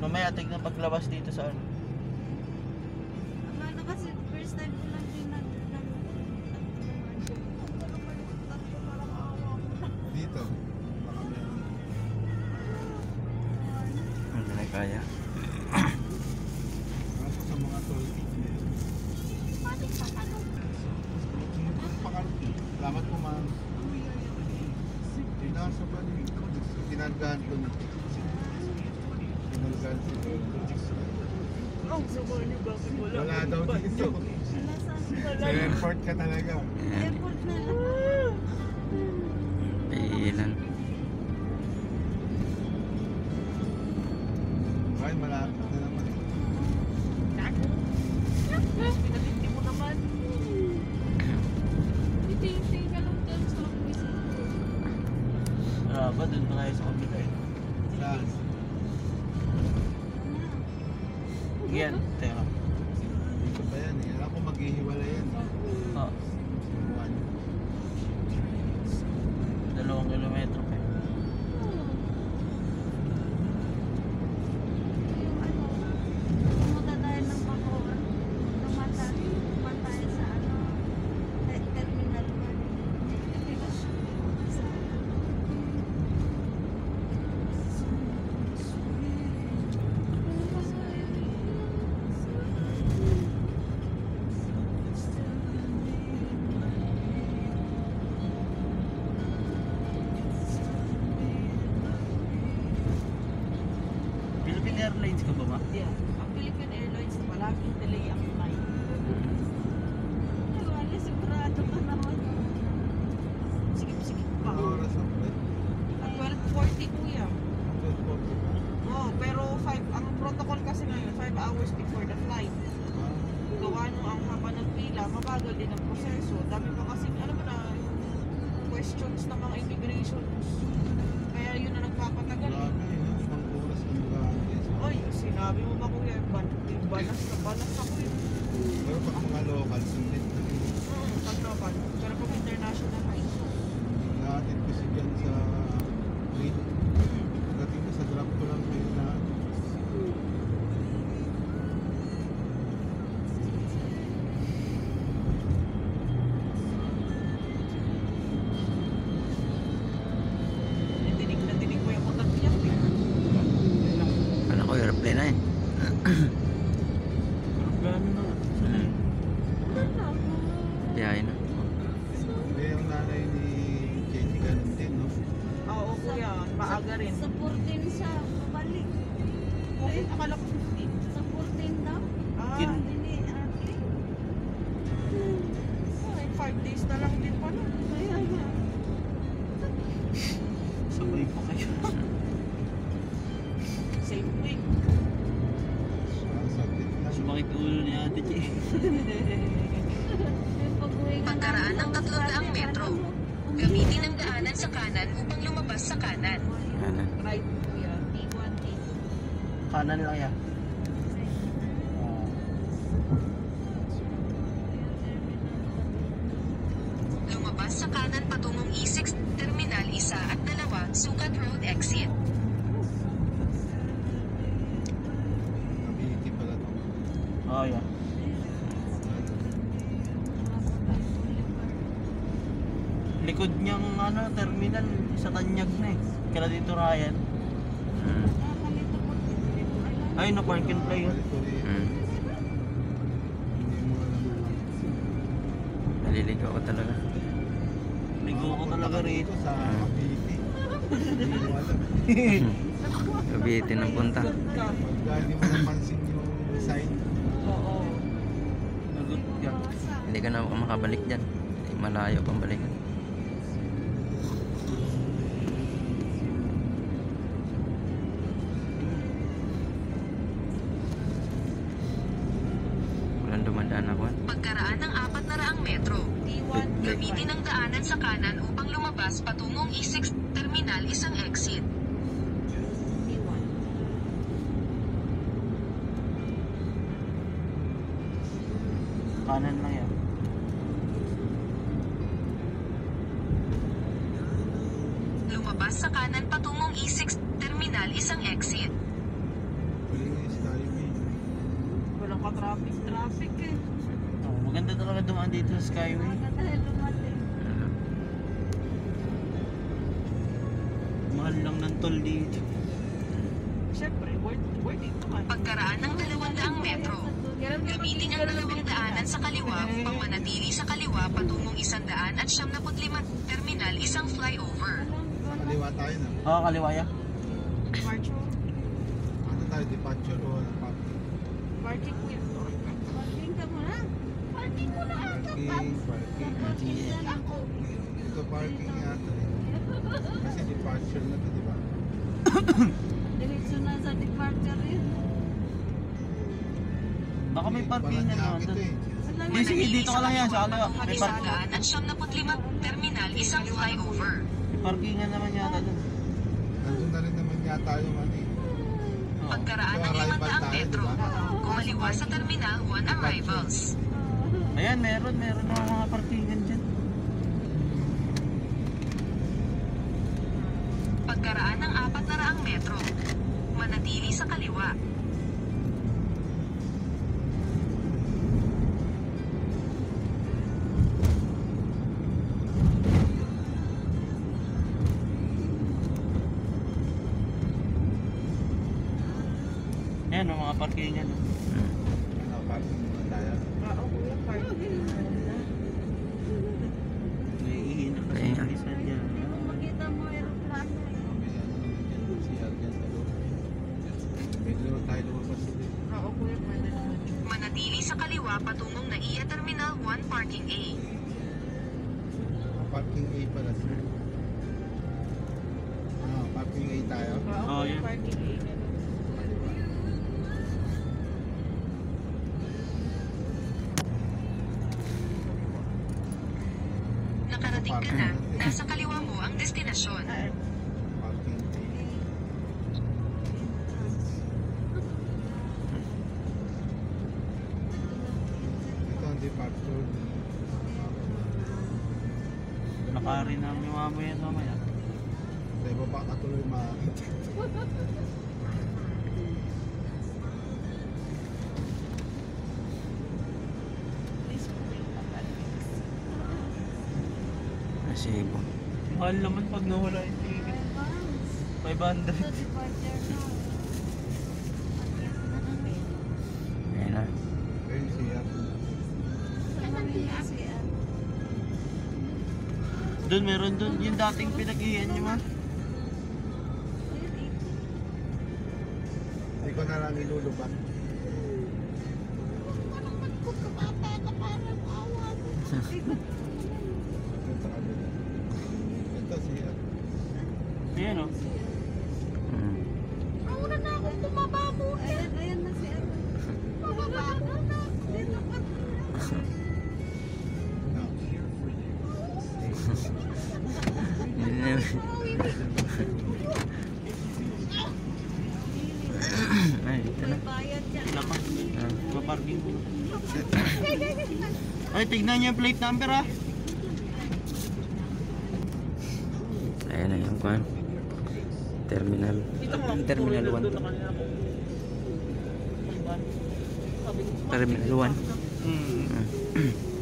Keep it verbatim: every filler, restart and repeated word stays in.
Mamaya tignan paglabas dito sa ano. Ano kasi first time ko lang din nag Dito. Baka meron. Hindi na kaya. Kaso sa mga toll gate meron. Patik sa ano? Salamat po ma'am. Dinasa ba niyo? Tinargahan ko na. Tinargahan ko na. Oh, sabi niyo bakit wala? Wala daw dito. Sa airport ka talaga. Airport na lang. Pilan. Ay, malapit na naman. Pinatindi mo naman. Hindi ka lang dyan sa office. Ah, ba doon pa tayo sa kabila eh. Saan? Yan, teka. Dito pa yan eh. Alam ko maghihiwala yan. Oh, One. dalawang kilometro pa. Yung ano, pumunta tayo ng Bacoor. Tumata, tuman tayo sa ano, te- terminal one. Philippine Airlines ka ba ma? Yeah. Ang Philippine Airlines, malaging delay ang flight. Wala, sigurado ka naman. Sikip-sikip pa. Ano oras ang flight? At twelve forty kuya. twelve forty ba? Oh, pero five, ang protocol kasi ngayon, five hours before the flight. Ah, Gawa nung ang haba ng pila, mabagal din ang proseso. Dami pa kasi, alam mo na, questions ng mga immigrations. Kaya yun na nagpapatagal. Grabe eh. no? Isang oras ang grabe. Ay, sinabi mo ba kuya, ban balas na balas ako eh. Pero pag mga local, sundin na rin. Hmm, pag naman. Pero pag international flight, Natin kasi dyan sa train. Pagdating ko sa drop ko lang kayo na dinig na dinig ko yung motor niya. Kala ko airplane na eh. Aeroplano na. Hmm. Biyahe na. hindi yung nanay ni Jenny ganun din, no? Oo kuya, maaga rin. Sa fourteen siya, babalik. Okay, akala ko fifteen. Sa fourteen daw. Ah, Kin- Hindi, ate. ay, five days na lang din pala. Kaya nga. Sabay pa kayo. Same week. Ah, saglit lang. Sumakit ulo ni Ate Che. Pagkaraan ng tatlong daang metro, gamitin ang daanan sa kanan upang lumabas sa kanan. Kanan. Right kuya, T one, T two. Kanan lang yan. Oh. Lumabas sa kanan patungong E six, Terminal one at two, Sukat Road Exit. Ability pala to. Oh, yeah. Likod niyang ano, terminal sa Tanyag na eh. Kaya dito Ryan. Hmm. Ay, no park and play. Balik ko rin. Hmm. Hindi mo alam. Naliligaw ko talaga. Ligo ko talaga rito. Sa Ability. Hindi mo alam. Cavite ng punta. Pagka hindi mo napansin yung sign. Oo. Nagot ka. Hindi ka na makabalik dyan. Malayo pang balikan. Walang dumadaan ako. Pagkaraan ng apat na raang metro, T one, T gamitin ang daanan sa kanan upang lumabas patungong E six, Terminal isang exit. one. Kanan lang yan. Lumabas sa kanan patungong E six, Terminal isang exit. Pwede traffic, traffic eh. Oh, maganda talaga dumaan dito sa Skyway. Baka dahil lumating. Ano? Mahal lang ng toll dito. Siyempre, worth, worth it naman. Pagkaraan ng dalawang daang metro, gamitin ang dalawang daanan sa kaliwa upang manatili sa kaliwa patungong isang daan at siyam na lima terminal isang flyover. Kaliwa tayo na. Oo, oh, kaliwaya. Marcho, Ano tayo, departure o parking? parking with Parking ka muna. Parking mo na. Parking, parking. Parking na ako. Ito parking yata eh. Kasi departure na to, di ba? Diretso na sa departure yun. Baka may parkingan naman ito doon. eh. Hindi, sige, dito ka lang yan. Sa kaliwa. May, Isang park daan at siyam na lima terminal isang flyover. may parkingan naman yata doon. Nandun na rin naman yata yung ano eh. Oo. Pagkaraan ng limang daang metro, kumaliwa sa terminal one arrivals. Ayan, meron, meron na mga parkingan dyan. Pagkaraan ng apat na raang metro, manatili sa kaliwa. Ayan, may mga parkingan. oh. Ano, parking muna tayo. Oo, kuya, parking. May ihina kasi Ayan. yung isa dyan. Yung makita mo aeroplano eh. May ano naman dyan, C R dyan sa loob. Medyo tayo lumabas ulit. Oo, kuya, pwede naman. Manatili sa kaliwa patungong Naiya Terminal one Parking A. Parking A pala sir. Ah, parking A tayo. Oo, Oo, kuya, yun. parking A. Nakarating ka na, nasa kaliwa mo ang destinasyon. Parking A. Ito ang departure. Nakarin namin yung mamo yan mamaya. Sa ibaba ka tuloy ma... Please, kuya, Nasibo. Mahal naman pag nawala yung ticket. five hundred. Sa departure na. Ayan na. Ayun siya. Sa Manila siya. Doon, meron doon. Yung dating pinag-iyan nyo ma. Hindi ko na lang ilulubat. Ito kabila. Ito siya. Ayan o. Mm. Nauna na akong bumaba mo. Ayan, ayan na siya. Bumaba ka na. Dito ka. No. Hindi na. Ay, dito na. May bayad dyan. Wala pa. Ah. Paparking ko. Ay, tignan nyo yung plate number ha. Ayan na yung kwan. Terminal. Terminal one. Terminal one. Hmm. Mm.